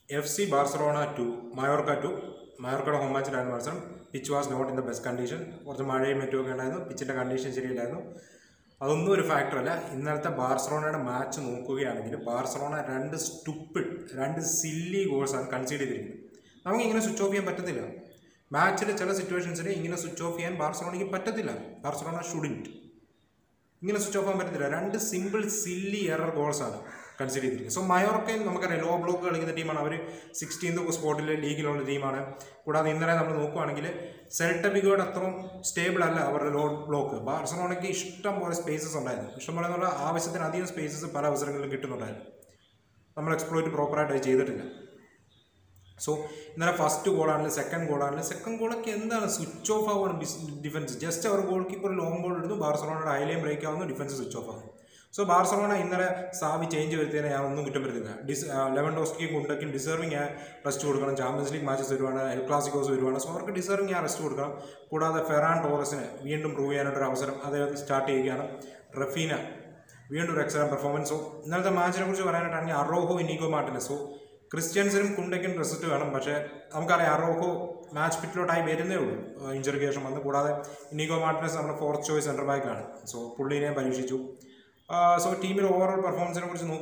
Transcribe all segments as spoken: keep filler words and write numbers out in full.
F C Barcelona two, Mallorca two. Mallorca home match and Barcelona. Pitch was not in the best condition. Or the Made Metro and pitch in the condition. That's a factor. In the Barcelona match, Barcelona ran stupid, ran silly goals and conceded. Now, we can switch off the match in a situations in switch off and Barcelona. Barcelona shouldn't. We can switch off and simple, silly error goals. Consider so Mallorca is a low block in the team and sixteenth spot in the league on the team. Put on the India Celta Vigo stable our low block. Barcelona is more spaces on that. Some spaces are para get to know that. Exploit proper. So, in the first goal and the second goal and the second goal is switch off our defense. Just our goalkeeper long ball to Barcelona highly break on the defense switch off. So Barcelona in the Savi change with the Lewandowski Kundakin deserving a rest to Champions League matches El Clasico, so deserving a rest to Kuda the Ferran Torres, we end to prove another other start again, Rafina, we end to excellent performance. So now the match which were Arrojo Inigo Martinez. So Christiansen Kundakin rest to Adam Bache, Amkara Arrojo match pitlo type in the injury case on the Kuda Inigo Martinez on the fourth choice center back. So Pulina Barishichu. Uh, so team overall performance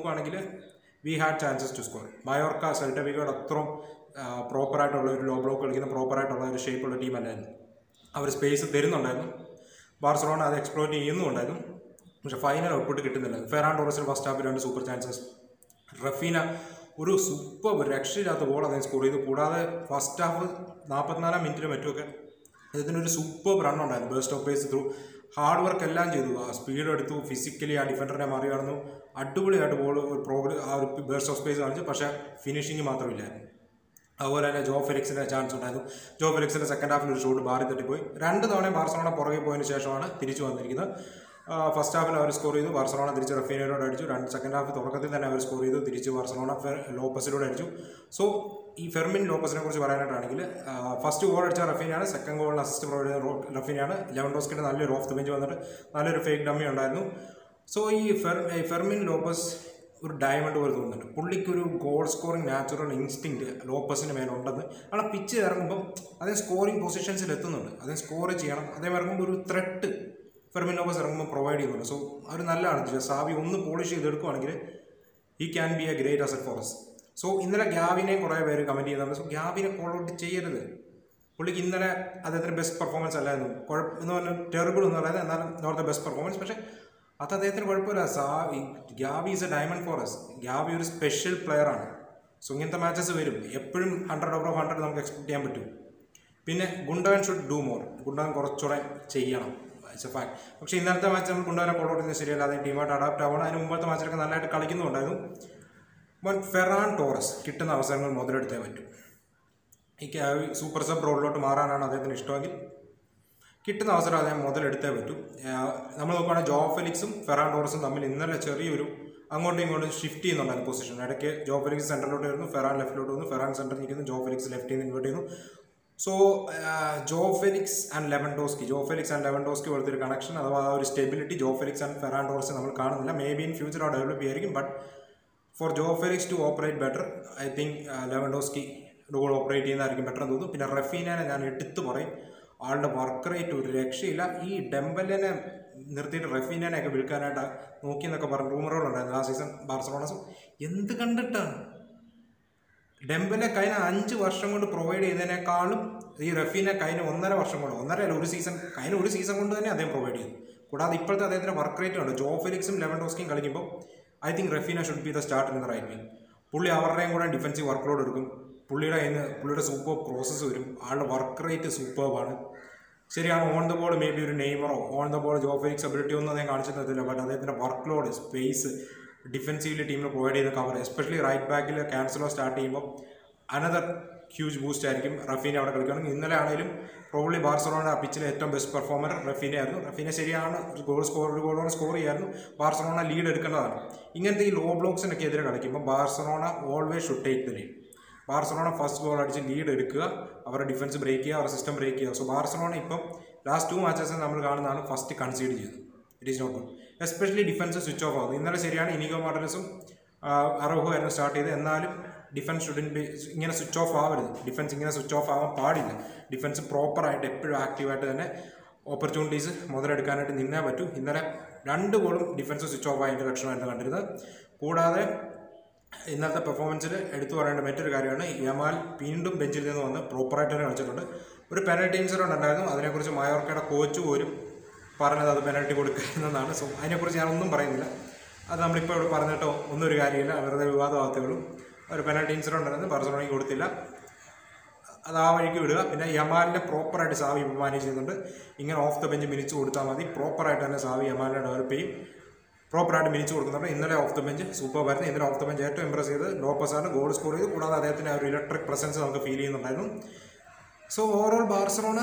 we had chances to score. Mallorca, Celta Vigo uh, proper at low block proper at shape of the team and our space Barcelona exploit the final output get in the Ferran Torres first half and super chances. Rafina Uru super actually at the wall and score the first half forty-four minutes then a super run on that burst of pace through hard work speed physically a defender Mariano adduvalli at ball progress burst of space finishing our Joe Felix in a chance on Joe Felix in the second half will show bar at the boy. Random on a Barcelona Porge point Shashana, Tirichu first half our score Barcelona, the Rafina and second half with Orca than our score the Tirichu Barcelona Lopez. So Fermin Lopez was uh, first two goal at Rafina, second goal assist Rafina, Lewandowski and Ali off the bench on the fake dummy and so Fermin Lopez diamond over the Pulikuru goal scoring natural instinct, Lopez in a man on a picture and then scoring positions in Letuno, and then score a chair, they were threat Fermin Lopez providing. So I don't know, Savi on the Polish he can be a great asset for us. So, in the Gavin or very committee, so Gavin followed the chair. Pulling in the other best performance, terrible not the best performance, but Gavi is a diamond for us. Gavi is a special player. So, in the matches, one hundred over one hundred expect him to. Pinne Gundan should do more. Gundan Korchora Chayana. It's a fact. But in that match, Gundana followed in the serial and team adapt and Umba the match and I Kalikin. But Ferran Torres, Kitten was a moderate event. He carried super sub roll to Mara and other than Istogil. Kitten was a mother at the event. Namaka Joe Felix, Ferran Torres and the Milina Cherry. I'm going to shift in on that position. Joe Felix center load, Ferran left load, Ferran center, Joe Felix left in the So, uh, Joe Felix and Lewandowski, Joe Felix and Lewandowski were their connection. Otherwise, stability, Joe Felix and Ferran Torres and maybe in future or develop hearing, but for Joe Felix to operate better, I think uh, Lewandowski will operate in better. Then Rafina and Tittu all the work rate to Rexila, he Dembele and Rafina and Vilcanada, Noki the rumor last season, Barcelona. In the conductor Dembele Kaina Anju version to provide in a column, the Rafina Kaina one version on the season, kind of season then provided. Could have the Ipata work rate on Joe Felix and Lewandowski Kalimbo. I think Rafina should be the starter in the right wing. Pulli our rank and defensive workload. Pullida in Pullida super crosses with him. All the work rate is superb. Seriano on the board, maybe your name or on the board, Joe Felix ability on the answer that the workload, space, defensively team provided the cover, especially right back, cancel or start team up. Another huge boost Rafina in the probably Barcelona pitch best performer Rafina Rafina Seriano goal score goal on score Barcelona lead in the low blocks in a Barcelona always should take the lead. Barcelona first goal at lead our defensive break or system break. So Barcelona last two matches and first concede. It is not good. Especially defensive switch off. In the Seriana Inigo Martinez Arrojo started defence shouldn't be ഇങ്ങനെ switch off ആവരുത്. Defence ഇങ്ങനെ switch off ആവാൻ പാടില്ല. Defence പ്രോപ്പറായിട്ട് എപ്പോഴും ആക്റ്റീവായിട്ട് തന്നെ opportunities മുതലെടുക്കാനായിട്ട് നിന്നേ പറ്റൂ. ഇന്നലെ രണ്ട് ഗോളും ഡിഫൻസ് സ്വിച്ച് ഓഫ് ആയതിൻ്റെ ലക്ഷണമായിട്ട് കണ്ടിരുന്നത്. കൂടാതെ ഇന്നലത്തെ പെർഫോമൻസിൽ എടുത്തു പറയേണ്ട മറ്റൊരു കാര്യമാണ് യമാൽ വീണ്ടും ബെഞ്ചിൽ നിന്ന് വന്ന് പ്രോപ്പറായിട്ട് തന്നെ കളിച്ചിട്ടുണ്ട്. ഒരു പെനൽറ്റി ഇൻസിഡൻറ്റ് ഉണ്ടായിരുന്നു. അതിനെക്കുറിച്ച് മയോർക്കയുടെ കോച്ച് പോലും പറഞ്ഞത് അത് പെനൽറ്റി കൊടുക്കുന്നതാണ്. സോ അതിനെക്കുറിച്ച് ഞാനൊന്നും പറയുന്നില്ല. അത് നമ്മളിപ്പോൾ ഇവിടെ പറഞ്ഞിട്ടോ ഒന്നും ഒരു കാര്യമില്ല, വെറുതെ വിവാദമാകത്തേ ഉള്ളൂ. ഒരു പെനൽറ്റി ഇൻസിഡൻറ്റ് ഉണ്ടായിരുന്നു, ബാർസലോണയ്ക്ക് കൊടുത്തില്ല, അത് ആ വഴിക്ക് വിടുക. പിന്നെ യമാലിനെ പ്രോപ്പറായിട്ട് സാവി ഇപ്പോൾ മാനേജ് ചെയ്യുന്നുണ്ട്. ഇങ്ങനെ ഓഫ് ദ ബെഞ്ച് മിനിച്ച് കൊടുത്താൽ മതി. പ്രോപ്പറായിട്ട് തന്നെ സാവി യമാലിനെ ഡെവലപ്പ് ചെയ്യും. പ്രോപ്പറായിട്ട് മിനിച്ച് കൊടുക്കുന്നുണ്ട്. ഇന്നലെ ഓഫ് ദ ബെഞ്ച് സൂപ്പറായിരുന്നു. ഇന്നലെ ഓഫ് ദ ബെഞ്ച് ഏറ്റവും ഇമ്പ്രസ് ചെയ്ത് ലോപ്പസാണ് ഗോൾ സ്കോർ ചെയ്ത്. കൂടാതെ അദ്ദേഹത്തിൻ്റെ ആ ഒരു ഇലക്ട്രിക് പ്രസൻസ് നമുക്ക് ഫീൽ ചെയ്യുന്നുണ്ടായിരുന്നു. So overall Barcelona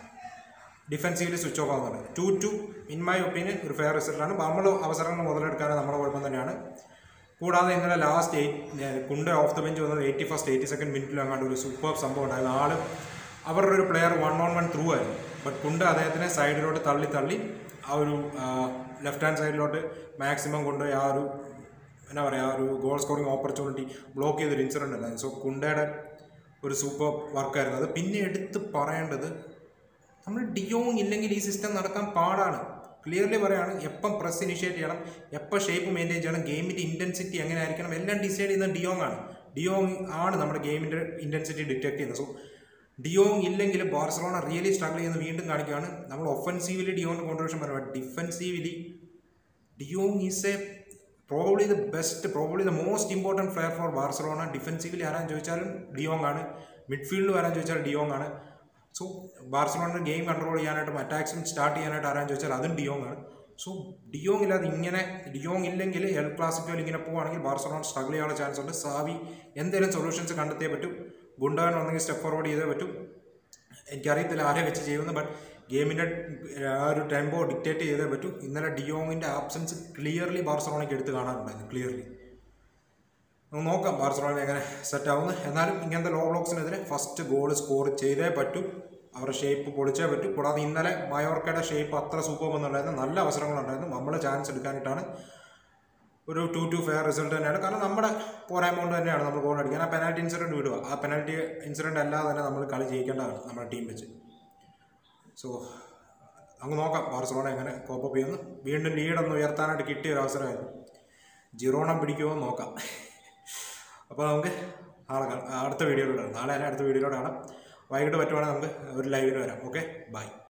defensively switch off ആകുന്നുണ്ട്. Two two in my opinion ഒരു ഫെയർ റിസൾട്ടാണ്. നമ്മൾ അവസരങ്ങൾ മുതലെടുക്കാൻ നമ്മുടെ കുഴപ്പം തന്നെയാണ്. കൂടാതെ ഇന്നലെ last eight Kounde off the bench വന്നത് എയ്റ്റി ഫസ്റ്റ് എയ്റ്റി സെക്കൻഡ് മിനിറ്റിൽ അങ്ങാണ്ട് ഒരു സൂപ്പർ സംഭവം ഉണ്ടായിരുന്നു. ആള് അവരുടെ ഒരു player one on one through ആയിരുന്നു. ബട്ട് കുണ്ട അദ്ദേഹത്തിനെ സൈഡിലോട്ട് തള്ളി തള്ളി ആ ഒരു ലെഫ്റ്റ് ഹാൻഡ് സൈഡിലോട്ട് മാക്സിമം കൊണ്ടുപോയി ആ ഒരു എന്നാ പറയുക ആ ഒരു ഗോൾ സ്കോറിങ് ഓപ്പർച്യൂണിറ്റി ബ്ലോക്ക് ചെയ്തൊരു ഇൻസിഡൻറ്റ് ഉണ്ടായിരുന്നു. സോ കുണ്ടയുടെ ഒരു സൂപ്പർ വർക്കായിരുന്നു അത്. പിന്നെ എടുത്ത് പറയേണ്ടത് നമ്മൾ ഡിയോങ് ഇല്ലെങ്കിൽ ഈ സിസ്റ്റം നടക്കാൻ പാടാണ്. ക്ലിയർലി പറയുകയാണ്, എപ്പം പ്രസ് ഇനിഷ്യേറ്റ് ചെയ്യണം, എപ്പോൾ ഷേപ്പ് മെയിൻറ്റെയിൻ ചെയ്യണം, ഗെയിമിൻ്റെ ഇൻറ്റൻസിറ്റി എങ്ങനെ ആയിരിക്കണം, എല്ലാം ഡിസൈഡ് ചെയ്യുന്നത് ഡിയോങ് ആണ്. ഡിയോങ് ആണ് നമ്മുടെ ഗെയിമിൻ്റെ ഇൻറ്റൻസിറ്റി ഡിറ്റക്ട് ചെയ്യുന്നത്. സോ ഡിയോങ് ഇല്ലെങ്കിൽ ബാർസലോണ റിയലി സ്ട്രഗിൾ ചെയ്യുന്നത് വീണ്ടും കാണിക്കുകയാണ്. നമ്മൾ ഒഫൻസീവ്ലി ഡിയോങ്ങിൻ്റെ കോൺട്രിബ്യൂഷൻ പറയുക, defensively de Jong is a probably the best, probably the most important player for Barcelona. Defensively ആരാൻ ചോദിച്ചാലും ഡിയോങ് ആണ്. മിഡ്ഫീൽഡിൽ വരാൻ ചോദിച്ചാൽ ഡിയോങ് ആണ്. സോ ബാർസലോണ ഗെയിം കൺട്രോൾ ചെയ്യാനായിട്ടും അറ്റാക്സും സ്റ്റാർട്ട് ചെയ്യാനായിട്ട് ആരാൻ ചോദിച്ചാൽ അതും ഡിയോങ് ആണ്. സോ ഡിയോങ് ഇല്ലാതെ ഇങ്ങനെ ഡിയോങ് ഇല്ലെങ്കിൽ എൽ ക്ലാസിക്കോയിൽ ഇങ്ങനെ പോവുകയാണെങ്കിൽ ബാർസലോണ സ്ട്രഗിൾ ചെയ്യാനുള്ള ചാൻസ് ഉണ്ട്. സാവി എന്തെങ്കിലും സൊല്യൂഷൻസ് കണ്ടെത്തിയേ പറ്റും. ഗുണ്ടാൻ വന്നെങ്കിൽ സ്റ്റെപ്പ് ഫോർവേഡ് ചെയ്തേ പറ്റും. എനിക്കറിയത്തില്ല ആരെ വെച്ച് ചെയ്യുമെന്ന്, ബട്ട് ഗെയിമിൻ്റെ ആ ഒരു ടെമ്പോ ഡിക്റ്റേറ്റ് ചെയ്തേ പറ്റൂ. ഇന്നലെ ഡിയോങ്ങിൻ്റെ ആബ്സെൻസ് ക്ലിയർലി ബാർസലോണയ്ക്ക് എടുത്ത് കാണാനുണ്ടായിരുന്നു. ക്ലിയർലി നമുക്ക് നോക്കാം ബാർസലോണ എങ്ങനെ സെറ്റ് ആവുന്നു. എന്നാലും ഇങ്ങനത്തെ ലോ ബ്ലോക്സിനെതിരെ ഫസ്റ്റ് ഗോൾ സ്കോർ ചെയ്തേ പറ്റൂ. അവരുടെ ഷേപ്പ് പൊളിച്ചേ പറ്റൂ. കൂടാതെ ഇന്നലെ മയോർക്കയുടെ ഷേപ്പ് അത്ര സൂപ്പർ ഒന്നുണ്ടായിരുന്നു. നല്ല അവസരങ്ങളുണ്ടായിരുന്നു. നമ്മൾ ചാൻസ് എടുക്കാനായിട്ടാണ് ഒരു ടു ടു ഫെയർ റിസൾട്ട് തന്നെയാണ്. കാരണം നമ്മുടെ പോരായ്മ കൊണ്ട് തന്നെയാണ് നമ്മൾ ഗോൾ അടിക്കാൻ. ആ പെനാൽറ്റി ഇൻസിഡൻറ്റ് വിടുക. ആ പെനാൽറ്റി ഇൻസിഡൻറ്റ് അല്ലാതെ തന്നെ നമ്മൾ കളി ജയിക്കേണ്ടതാണ് നമ്മുടെ ടീം വെച്ച്. സോ നമുക്ക് നോക്കാം ബാർസലോണ എങ്ങനെ കോപ്പപ്പ് ചെയ്യുന്നു. വീണ്ടും ലീഡൊന്ന് ഉയർത്താനായിട്ട് കിട്ടിയ ഒരു അവസരമായിരുന്നു. ജിറോണം പിടിക്കുമോ നോക്കാം. അപ്പോൾ നമുക്ക് നാളെ അടുത്ത വീഡിയോയിലൂടെ നാളെ അല്ല അടുത്ത വീഡിയോയിലൂടെ കാണാം. വൈകിട്ട് പറ്റുവാണെങ്കിൽ നമുക്ക് ഒരു ലൈവിന് വരാം. Okay, by.